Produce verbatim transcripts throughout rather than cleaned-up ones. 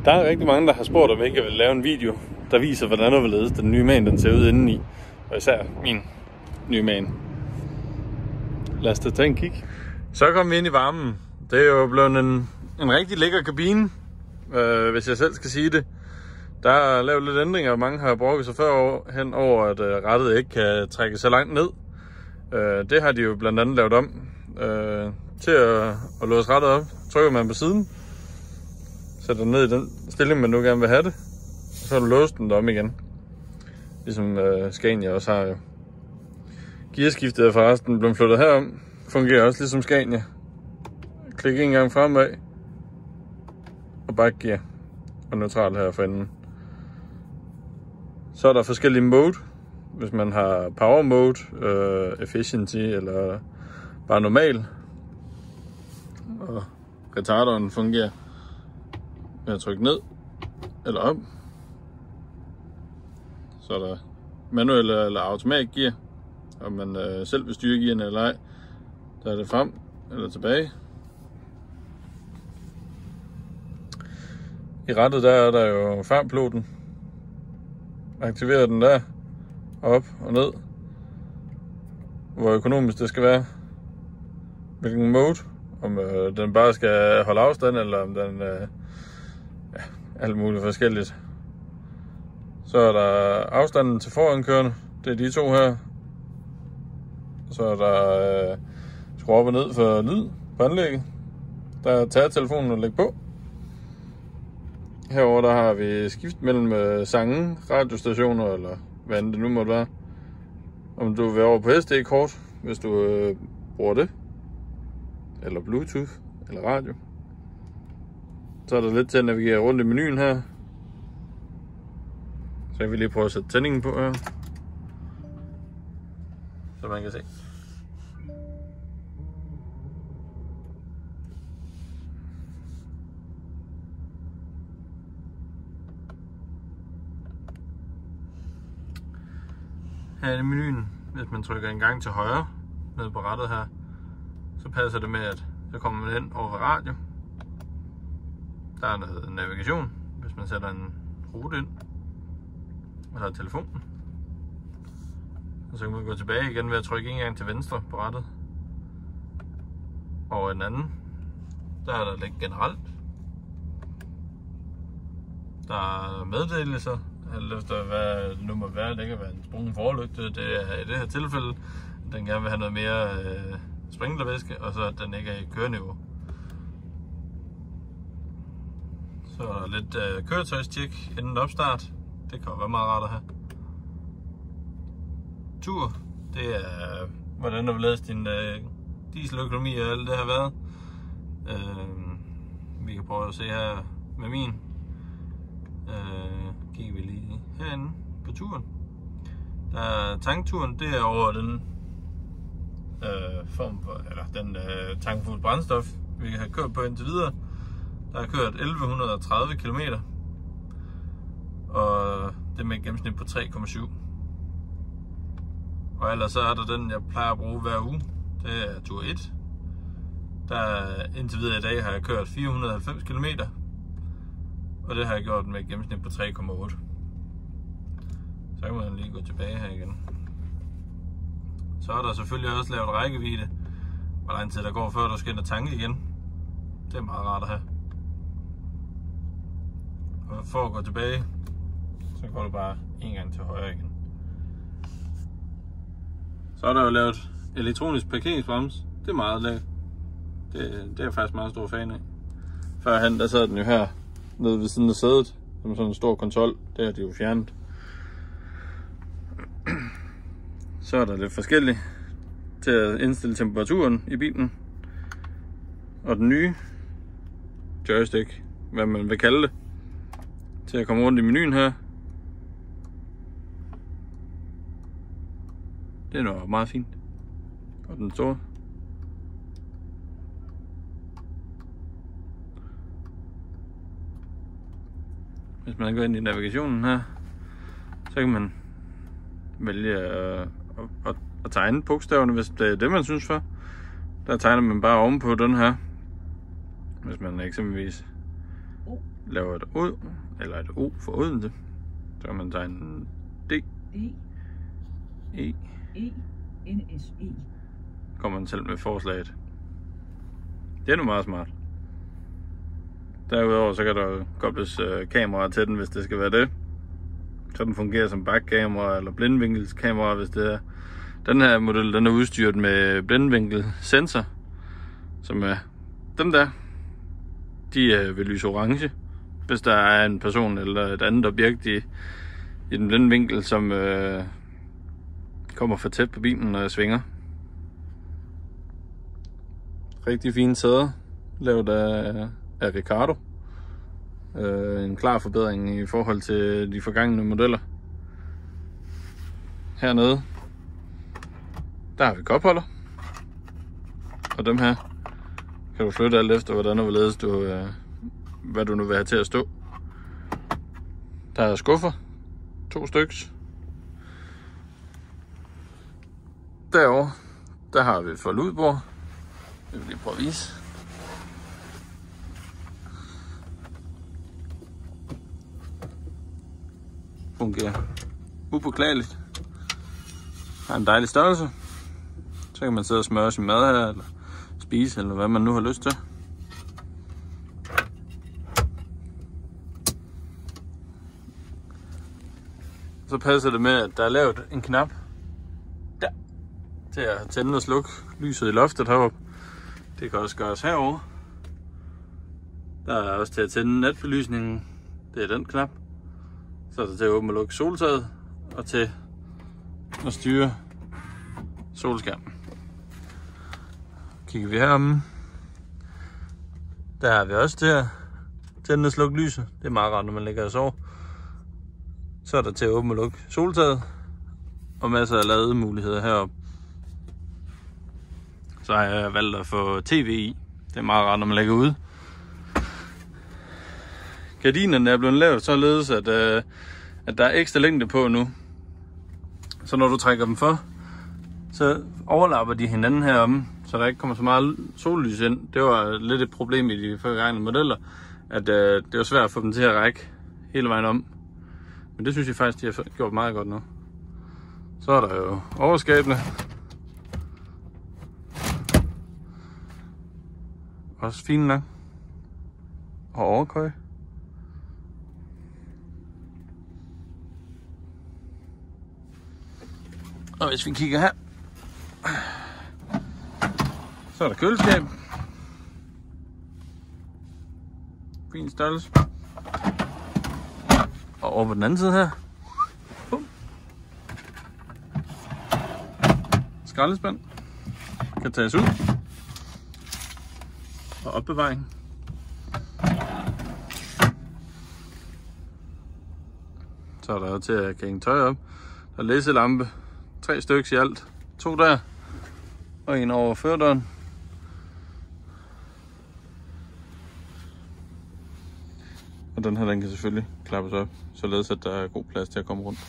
Der er rigtig mange, der har spurgt, om ikke jeg vil lave en video, der viser, hvordan og hvorledes den nye man den ser ud indeni. Og især min nye man. Lad os da tage en kig. Så kom vi ind i varmen. Det er jo blevet en, en rigtig lækker kabine, øh, hvis jeg selv skal sige det. Der er lavet lidt ændringer, og mange har brokket sig før hen over, at øh, rattet ikke kan trække så langt ned. Øh, det har de jo blandt andet lavet om. Øh, til at, at låse rattet op, trykker man på siden, sætter ned i den stilling, man nu gerne vil have det, og så har du låst den om igen. Ligesom øh, Scania også har jo. Gearskiftet er forresten blevet flyttet herom. Fungerer også ligesom Scania. Klik en gang fremad. Og bakgear. Og neutral her for enden. Så er der forskellige mode. Hvis man har power mode, øh, efficiency eller bare normal. Og retarderen fungerer med at trykke ned eller op. Så er der manuel eller automatgear, og man øh, selv vil styre gearne eller ej. Der er det frem eller tilbage. I rattet der er der jo fartpiloten. Aktiverer den der, op og ned. Hvor økonomisk det skal være. Hvilken mode. Om øh, den bare skal holde afstand, eller om den øh, ja, alt muligt forskelligt. Så er der afstanden til forankørende. Det er de to her. Så er der øh, skru op og ned for lyd på anlægget. Der er tagetelefonen og lægge på. Herover der har vi skift mellem øh, sange, radiostationer eller hvad end det nu måtte være. Om du vil over på S D-kort, hvis du øh, bruger det. Eller Bluetooth, eller radio. Så er der lidt til at navigere rundt i menuen her. Så jeg vil lige prøve at sætte tændingen på her. Så man kan se. Her er menuen, hvis man trykker en gang til højre nede på rattet her, så passer det med, at så kommer man ind over radio. Der er noget navigation, hvis man sætter en rute ind. Og der er telefonen. Og så kan man gå tilbage igen ved at trykke en gang til venstre på rattet. Og en anden. Der er der lidt generelt. Der er meddelelser. Alt efter hvad det nu må være. Det kan være en sprungen forlygte. Det er i det her tilfælde, at den gerne vil have noget mere øh, sprinklervæske, og så at den ikke er i køreniveau. Så er der lidt øh, køretøjstjek inden opstart. Det kan jo være meget rart at have. Tur, det er hvordan du vil lade din øh, dieseløkonomi og alt det har været. Øh, vi kan prøve at se her med min. Øh, kigger vi lige herinde på turen. Der er tankturen, det er over den øh, form for, eller den øh, tankfuld brændstof, vi har kørt på indtil videre. Der er kørt elleve tredive kilometer, og det er med et gennemsnit på tre komma syv. Og ellers så er der den, jeg plejer at bruge hver uge. Det er tur et. Der indtil videre i dag har jeg kørt fire hundrede og halvfems kilometer, og det har jeg gjort med et gennemsnit på tre komma otte. Så kan man lige gå tilbage her igen. Så er der selvfølgelig også lavet rækkevidde, hvor lang tid der går før du skal ind og tanke igen. Det er meget rart at have. Og for at gå tilbage, så går du bare en gang til højre igen. Så er der jo lavet elektronisk parkeringsbrems. Det er meget lækkert. Det, det er jeg faktisk meget stor fan af. Førhen der sad den jo her nede ved siden af sædet, som sådan en stor kontrol. Det har de jo fjernet. Så er der lidt forskelligt til at indstille temperaturen i bilen. Og den nye joystick, hvad man vil kalde det, til at komme rundt i menuen her. Det er noget meget fint. Og den store. Hvis man går ind i navigationen her, så kan man vælge at, at, at tegne bogstaverne, hvis det er det, man synes for. Der tegner man bare ovenpå den her. Hvis man eksempelvis laver et O, eller et O for Odense, så kan man tegne D, E, E, E, N, S, E. Kommer man selv med forslaget. Det er nu meget smart. Derudover så kan der kobles øh, kameraer til den, hvis det skal være det. Så den fungerer som bakkamera eller blindvinkelskamera, hvis det er. Den her model, den er udstyret med blindvinkelsensor, som er dem der. De øh, vil lyse orange, hvis der er en person eller et andet objekt i, i den blinde vinkel, som øh, kommer for tæt på bilen, når jeg svinger. Rigtig fine sæder, lavet af, af Ricardo. Øh, en klar forbedring i forhold til de forgangne modeller. Hernede, der har vi kopholder. Og dem her kan du flytte alt efter, hvordan du vil ledes du, øh, hvad du nu vil have til at stå. Der er skuffer, to styks. Derovre, der har vi et forludbord. Det vil lige prøve at vise. Fungerer upåklageligt. Har en dejlig størrelse. Så kan man sidde og smøre sin mad her, eller spise, eller hvad man nu har lyst til. Så passer det med, at der er lavet en knap der til at tænde og slukke lyset i loftet heroppe. Det kan også gøres herovre. Der er også til at tænde natbelysningen. Det er den knap. Så er der til at åbne og lukke soltaget og til at styre solskærmen. Kigger vi heromme. Der har vi også til at tænde og slukke lyset. Det er meget rart, når man ligger og sover. Så er der til at åbne og lukke soltaget og masser af lademuligheder heroppe. Så har jeg valgt at få tv i. Det er meget rart, når man ligger ude. Gardinerne er blevet lavet således, at, øh, at der er ekstra længde på nu. Så når du trækker dem for, så overlapper de hinanden heromme, så der ikke kommer så meget sollys ind. Det var lidt et problem i de forgangne modeller, at øh, det var svært at få dem til at række hele vejen om. Men det synes jeg faktisk, de har gjort meget godt nu. Så er der jo overskabene. Også fine nok. Og overkøje. Og hvis vi kigger her, så er der køleskab. Fin størrelse. Og over på den anden side her, bum. Skraldespand. Kan tages ud. Og opbevaring. Så er der til at hænge tøj op. Der er læselampe. Tre stykker i alt. To der. Og en over førdøren. Og den her, den kan selvfølgelig klappes op, således at der er god plads til at komme rundt.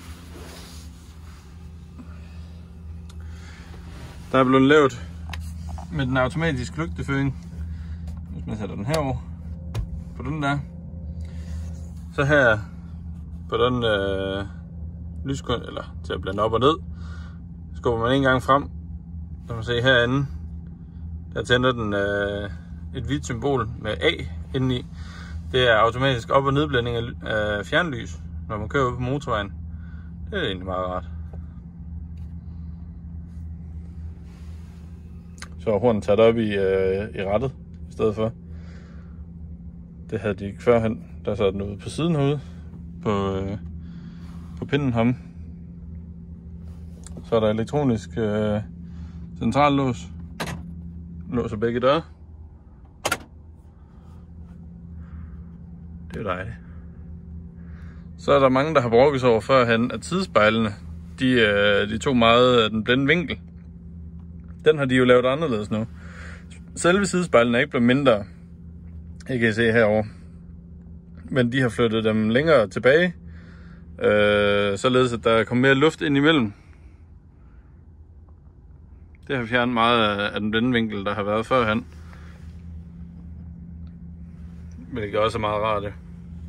Der er blevet lavet med den automatiske lygteføring. Hvis man sætter den herover på den der. Så her på den øh, lyskund, eller til at blande op og ned, skubber man en gang frem. Så man se herinde, der tænder den øh, et hvidt symbol med A indeni. Det er automatisk op- og nedblænding af fjernlys, når man kører på motorvejen. Det er egentlig meget rart. Så er hornen taget op i, øh, i rattet i stedet for. Det havde de ikke førhen. Der sad den ude på siden herude, på, øh, på pinden ham. Så er der elektronisk øh, centrallås. Låser begge døre. Det er dejligt. Så er der mange, der har brokket sig over førhen, at sidespejlene, de, øh, de tog meget af den blinde vinkel. Den har de jo lavet anderledes nu. Selve sidespejlene er ikke blevet mindre. I kan se herovre. Men de har flyttet dem længere tilbage. Øh, således at der kommer mere luft ind imellem. Det har fjernet meget af den blinde vinkel, der har været førhen. hvilket også er meget rart. Ja.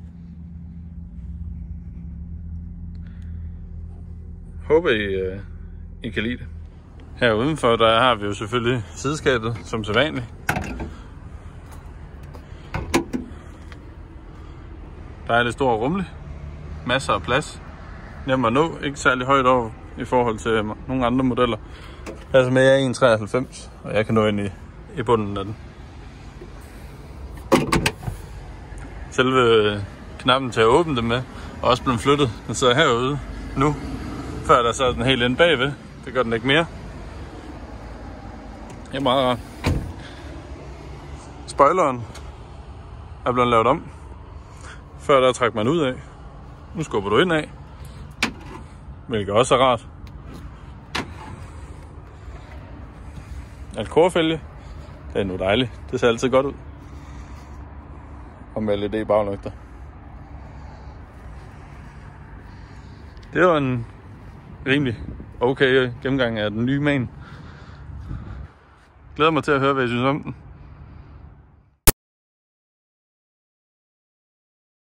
Håber I, uh, I kan lide det. Her udenfor, der har vi jo selvfølgelig sideskabet, som sædvanligt. Der er lidt stor og rumle. Masser af plads. Nem at nå. Ikke særlig højt over i forhold til nogle andre modeller. Altså med, jeg er en komma treoghalvfems, og jeg kan nå ind i, i bunden af den. Selve knappen til at åbne det med er også blevet flyttet. Den sidder herude nu. Før der sad den helt inde bagved. Det gør den ikke mere. Det er meget rart. Spoileren er blevet lavet om. Før der trækker man ud af. Nu skubber du ind af. Hvilket også er rart. Alkorfælge. Det er nu dejligt. Det ser altid godt ud. Og med L E D baglygter. Det var en rimelig okay gennemgang af den nye Man. Glæder mig til at høre, hvad I synes om den.